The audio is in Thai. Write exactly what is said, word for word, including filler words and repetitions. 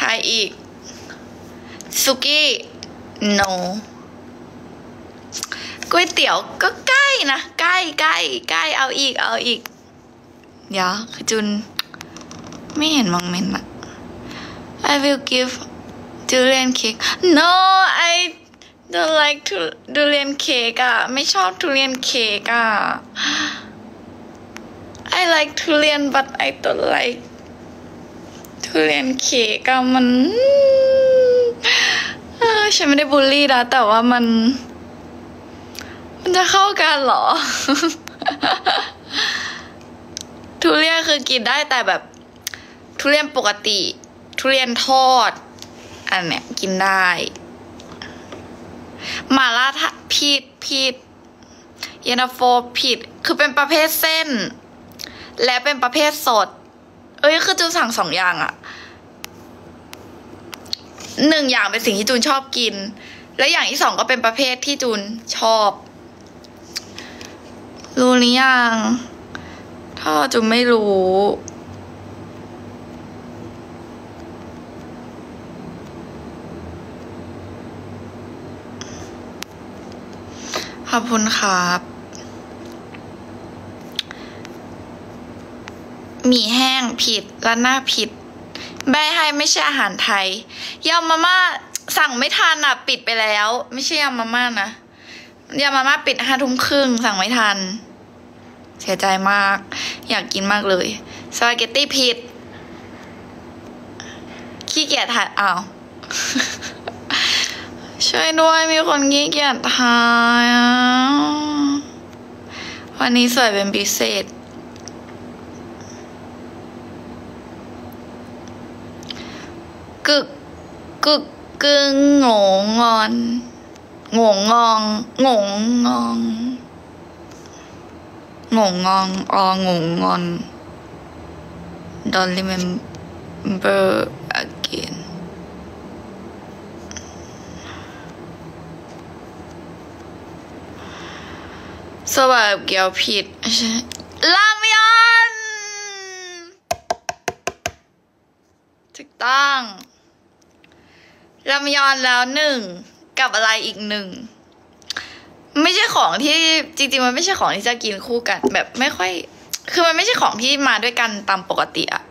รอีกสุกี้ no ก๋วยเตี๋ยวก็ใกล้นะใกล้ใกล้ใกล้เอาอีกเอาอีกเดี๋ยวคือจุนไม่เห็นมองเมนต์อะ I will give durian cake no I don't like to durian cake อะไม่ชอบทุเรียนเค้กอะ I like ทุเรียน but I don't like ทุเรียนเค้กอะมันฉันไม่ได้บูลลี่นะแต่ว่ามันมันจะเข้ากันเหรอ ทุเรียนคือกินได้แต่แบบทุเรียนปกติทุเรียนทอดอันเนี้ยกินได้หม่าล่าผิดผิดเย็นตาโฟผิดคือเป็นประเภทเส้นและเป็นประเภทสดเอ้ยคือจูนสั่งสองอย่างอะหนึ่งอย่างเป็นสิ่งที่จูนชอบกินและอย่างที่สองก็เป็นประเภทที่จูนชอบรู้หรือยังถ้าจูนไม่รู้ขอบคุณครับหมี่แห้งผิดร้านหน้าผิดแบร์ไฮไม่ใช่อาหารไทยยำมาม่าสั่งไม่ทันอ่ะปิดไปแล้วไม่ใช่ยำมาม่านะยำมาม่าปิดห้าทุ่มครึ่งสั่งไม่ทันเสียใจมากอยากกินมากเลยสปาเกตตี้ผิดขี้เกียจทานอ้าว ช่วยด้วยมีคนขี้เกียจทานวันนี้สวยเป็นพิเศษกึกกึกกึ่งงงงอนงงงองงงงองงงงององงงอน Don't remember againสวัสดีเกี่ยวผิดลามยอนถูกต้องรามยอนแล้วหนึ่งกับอะไรอีกหนึ่งไม่ใช่ของที่จริงๆมันไม่ใช่ของที่จะกินคู่กันแบบไม่ค่อยคือมันไม่ใช่ของที่มาด้วยกันตามปกติอะ